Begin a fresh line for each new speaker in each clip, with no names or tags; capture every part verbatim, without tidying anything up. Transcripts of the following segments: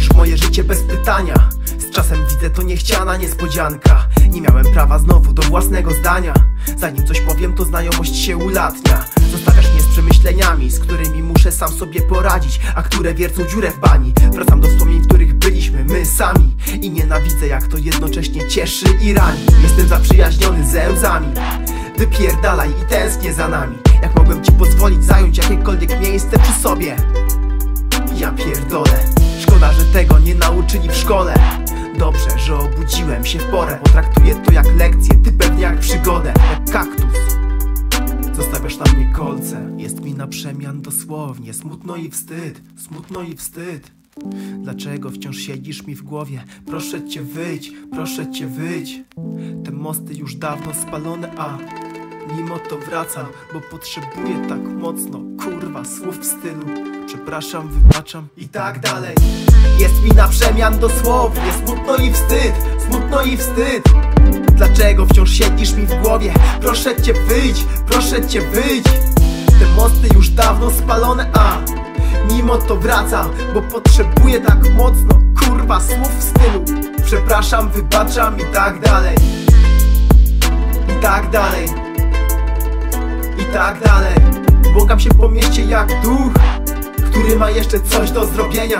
wchodzisz w moje życie bez pytania. Z czasem widzę, to niechciana niespodzianka. Nie miałem prawa znowu do własnego zdania. Zanim coś powiem, to znajomość się ulatnia. Zostawiasz mnie z przemyśleniami, z którymi muszę sam sobie poradzić, a które wiercą dziurę w bani. Wracam do wspomnień, w których byliśmy my sami. I nienawidzę, jak to jednocześnie cieszy i rani. Jestem zaprzyjaźniony ze łzami. Wypierdalaj i tęsknię za nami. Jak mogłem ci pozwolić zająć jakiekolwiek miejsce przy sobie? Ja pierdolę. Szkoda, że tego nie nauczyli w szkole. Dobrze, że obudziłem się w porę. Potraktuję to jak lekcję, ty pewnie jak przygodę. Jak kaktus zostawiasz na mnie kolce. Jest mi na przemian dosłownie. Smutno i wstyd, smutno i wstyd. Dlaczego wciąż siedzisz mi w głowie? Proszę cię wyjdź, proszę cię wyjdź. Te mosty już dawno spalone, a mimo to wracam, bo potrzebuję tak mocno, kurwa, słów w stylu przepraszam, wybaczam i tak dalej. Jest mi na przemian dosłownie. Smutno i wstyd, smutno i wstyd. Dlaczego wciąż siedzisz mi w głowie? Proszę cię wyjdź, proszę cię wyjdź. Te mosty już dawno spalone, a mimo to wracam, bo potrzebuję tak mocno, kurwa, słów w stylu przepraszam, wybaczam i tak dalej. I tak dalej. I tak dalej. Błąkam się po mieście jak duch, który ma jeszcze coś do zrobienia.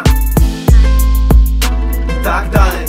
I tak dalej.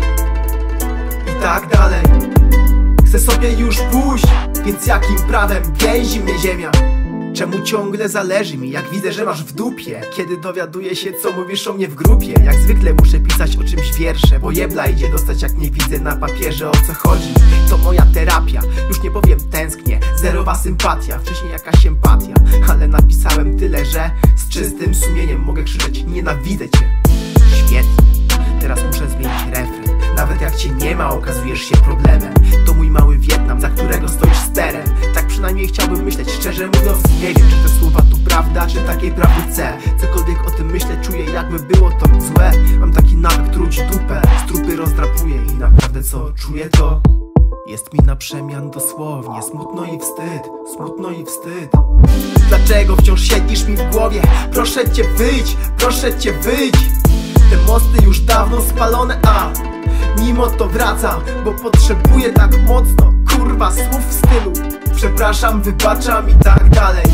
I tak dalej. Chcę sobie już pójść, więc jakim prawem więzi mnie ziemia? Czemu ciągle zależy mi, jak widzę, że masz w dupie? Kiedy dowiaduję się, co mówisz o mnie w grupie? Jak zwykle muszę pisać o czymś wiersze, bo jebla idzie dostać, jak nie widzę na papierze, o co chodzi. To moja terapia, już nie powiem tęsknię. Zerowa sympatia, wcześniej jakaś empatia. Ale napisałem tyle, że z czystym sumieniem mogę krzyczeć: nienawidzę cię. Świetnie, teraz muszę zmienić refren. Nawet jak cię nie ma, okazujesz się problemem. To mój mały Wietnam, za którego stoisz sterem. Tak przynajmniej chciałbym myśleć, szczerze mówiąc nie wiem, czy te słowa to prawda, czy takiej prawdy chcę. Cokolwiek o tym myślę, czuję, jakby było to złe. Mam taki nawyk truć dupę, strupy rozdrapuję i naprawdę co czuję, to jest mi na przemian dosłownie. Smutno i wstyd, smutno i wstyd. Dlaczego wciąż siedzisz mi w głowie? Proszę cię wyjdź, proszę cię wyjdź. Te mosty już dawno spalone, a mimo to wracam, bo potrzebuję tak mocno, kurwa, słów w stylu przepraszam, wybaczam i tak dalej.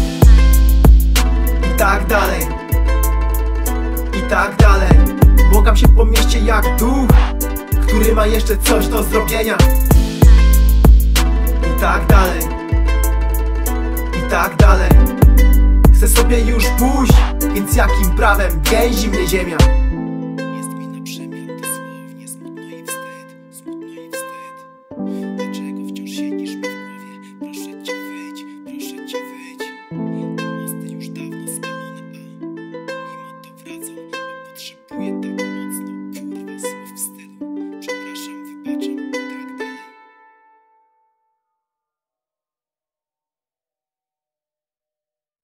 I tak dalej. I tak dalej. Błąkam się po mieście jak duch, który ma jeszcze coś do zrobienia. I tak dalej. I tak dalej. Chcę sobie już pójść, więc jakim prawem więzi mnie ziemia? Jest mi na przemian dosłownie. Smutno i wstyd, smutno i wstyd. Dlaczego wciąż siedzisz mi w głowie? Proszę cię wyjdź, proszę cię wyjdź. Te mosty już dawno spalone, a mimo to wracam, bo potrzebuję tak